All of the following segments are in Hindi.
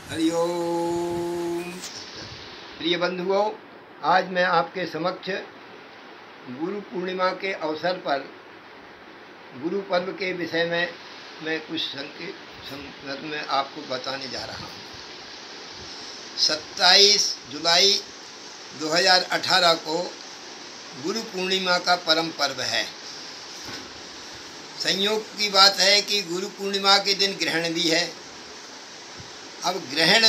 हरि ओम। प्रिय बंधुओं, आज मैं आपके समक्ष गुरु पूर्णिमा के अवसर पर गुरु पर्व के विषय में मैं कुछ संदर्भ में आपको बताने जा रहा हूँ। 27 जुलाई 2018 को गुरु पूर्णिमा का परम पर्व है। संयोग की बात है कि गुरु पूर्णिमा के दिन ग्रहण भी है। अब ग्रहण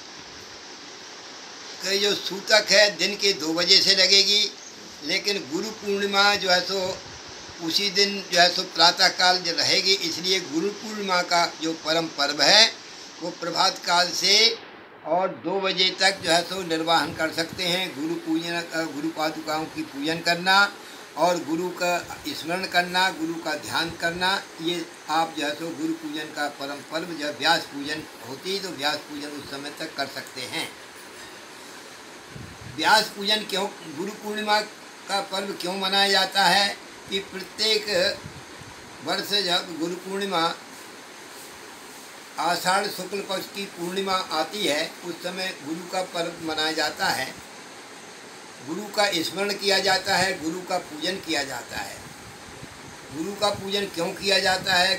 का जो सूतक है दिन के 2 बजे से लगेगी, लेकिन गुरु पूर्णिमा जो है सो उसी दिन जो है सो प्रातः काल जो रहेगी, इसलिए गुरु पूर्णिमा का जो परम पर्व है वो प्रभात काल से और 2 बजे तक जो है सो निर्वाहन कर सकते हैं। गुरु पूजन, गुरु पादुकाओं की पूजन करना और गुरु का स्मरण करना, गुरु का ध्यान करना, ये आप जो है सो गुरु पूजन का परम पर्व जब व्यास पूजन होती है तो व्यास पूजन उस समय तक कर सकते हैं। व्यास पूजन क्यों, गुरु पूर्णिमा का पर्व क्यों मनाया जाता है कि प्रत्येक वर्ष जब गुरु पूर्णिमा आषाढ़ शुक्ल पक्ष की पूर्णिमा आती है उस समय गुरु का पर्व मनाया जाता है। गुरु का स्मरण किया जाता है, गुरु का पूजन किया जाता है। गुरु का पूजन क्यों किया जाता है?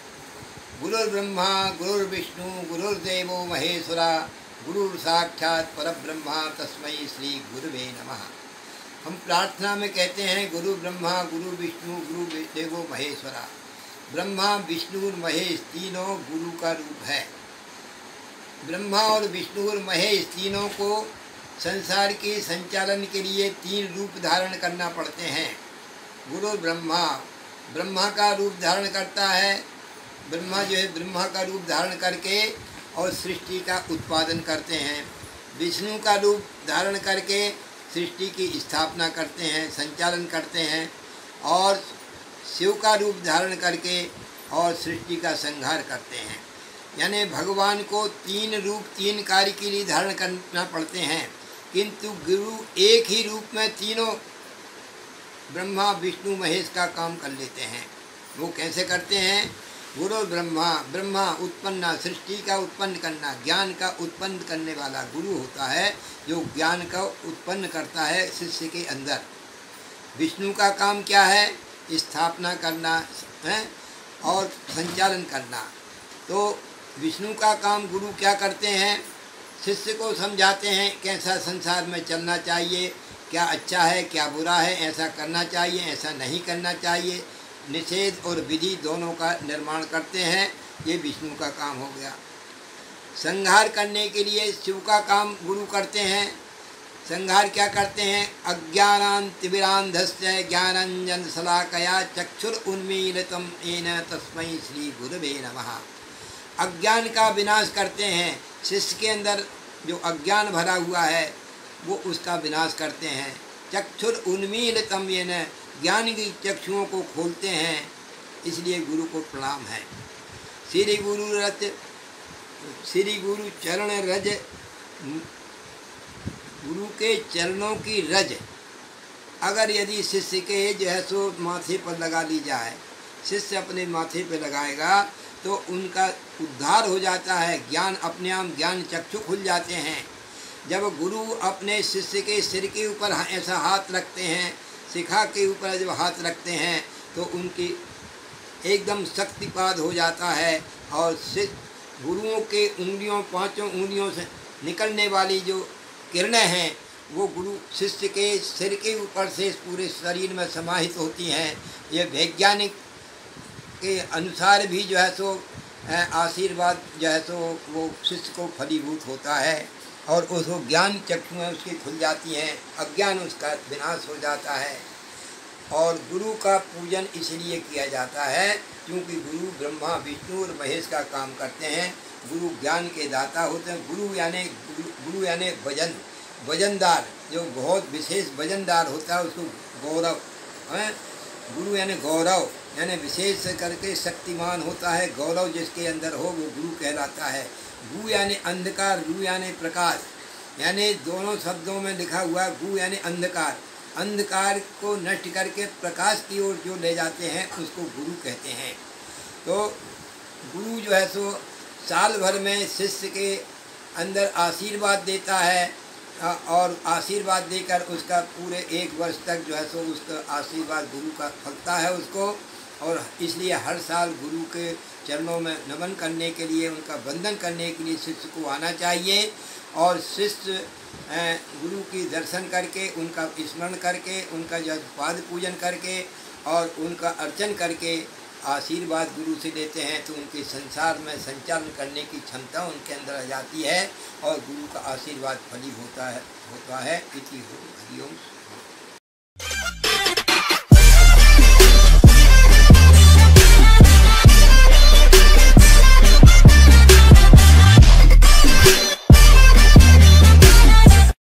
गुरुर् ब्रह्मा गुरुर्विष्णु गुरुर्देवो महेश्वरा गुरुर् साक्षात् परब्रह्मा तस्मै श्री गुरुवे नमः। हम प्रार्थना में कहते हैं गुरु ब्रह्मा गुरु विष्णु गुरु देवो महेश्वरा। ब्रह्मा विष्णु और महेश तीनों गुरु का रूप है। ब्रह्मा और विष्णु और महेश तीनों को संसार के संचालन के लिए 3 रूप धारण करना पड़ते हैं। गुरु ब्रह्मा, ब्रह्मा का रूप धारण करता है। ब्रह्मा जो है ब्रह्मा का रूप धारण करके और सृष्टि का उत्पादन करते हैं। विष्णु का रूप धारण करके सृष्टि की स्थापना करते हैं, संचालन करते हैं। और शिव का रूप धारण करके और सृष्टि का संहार करते हैं। यानी भगवान को 3 रूप 3 कार्य के लिए धारण करना पड़ते हैं, किंतु गुरु एक ही रूप में तीनों ब्रह्मा विष्णु महेश का काम कर लेते हैं। वो कैसे करते हैं? गुरु ब्रह्मा, ब्रह्मा उत्पन्न, सृष्टि का उत्पन्न करना, ज्ञान का उत्पन्न करने वाला गुरु होता है जो ज्ञान का उत्पन्न करता है शिष्य के अंदर। विष्णु का काम क्या है? स्थापना करना है और संचालन करना। तो विष्णु का काम गुरु क्या करते हैं? शिष्य को समझाते हैं कैसा संसार में चलना चाहिए, क्या अच्छा है क्या बुरा है, ऐसा करना चाहिए ऐसा नहीं करना चाहिए। निषेध और विधि दोनों का निर्माण करते हैं। ये विष्णु का काम हो गया। संहार करने के लिए शिव का काम गुरु करते हैं। संहार क्या करते हैं? अज्ञानान्तिमिरान्धस्य ज्ञानाञ्जन शलाकया चक्षुरुन्मीलितं येन तस्मै श्री गुरुवे नमः। अज्ञान का विनाश करते हैं। शिष्य के अंदर जो अज्ञान भरा हुआ है वो उसका विनाश करते हैं। चक्षुरुन्मीलितं येन, ज्ञान की चक्षुओं को खोलते हैं, इसलिए गुरु को प्रणाम है। श्री गुरु चरण रज, गुरु के चरणों की रज अगर यदि शिष्य के जो है सो माथे पर लगा ली जाए, शिष्य अपने माथे पर लगाएगा तो उनका उद्धार हो जाता है। ज्ञान अपने आप ज्ञान चक्षु खुल जाते हैं। जब गुरु अपने शिष्य के सिर के ऊपर ऐसा हाथ रखते हैं, शिखा के ऊपर जब हाथ रखते हैं तो उनकी एकदम शक्तिपात हो जाता है। और गुरुओं के उंगलियों 5 उंगलियों से निकलने वाली जो किरणें हैं वो गुरु शिष्य के सिर के ऊपर से पूरे शरीर में समाहित होती हैं। ये वैज्ञानिक के अनुसार भी जो है सो आशीर्वाद जो है सो वो शिष्य को फलीभूत होता है और उसको ज्ञान चक्षुएं उसकी खुल जाती हैं, अज्ञान उसका विनाश हो जाता है। और गुरु का पूजन इसलिए किया जाता है क्योंकि गुरु ब्रह्मा विष्णु और महेश का काम करते हैं। गुरु ज्ञान के दाता होते हैं। गुरु यानी वजनदार, जो बहुत विशेष वजनदार होता है उसको गौरव है। गुरु यानी गौरव, यानी विशेष करके शक्तिमान होता है। गौरव जिसके अंदर हो वो गुरु कहलाता है। गु यानी अंधकार, रू यानी प्रकाश, यानी दोनों शब्दों में लिखा हुआ गु यानी अंधकार। अंधकार को नष्ट करके प्रकाश की ओर जो ले जाते हैं उसको गुरु कहते हैं। तो गुरु जो है सो साल भर में शिष्य के अंदर आशीर्वाद देता है और आशीर्वाद देकर उसका पूरे 1 वर्ष तक जो है सो उसका आशीर्वाद गुरु का फलता है उसको। और इसलिए हर साल गुरु के चरणों में नमन करने के लिए, उनका वंदन करने के लिए शिष्य को आना चाहिए। और शिष्य गुरु की दर्शन करके, उनका स्मरण करके, उनका जो पाद पूजन करके और उनका अर्चन करके आशीर्वाद गुरु से लेते हैं तो उनके संसार में संचालन करने की क्षमता उनके अंदर आ जाती है और गुरु का आशीर्वाद फली होता है इति हो हरिओम।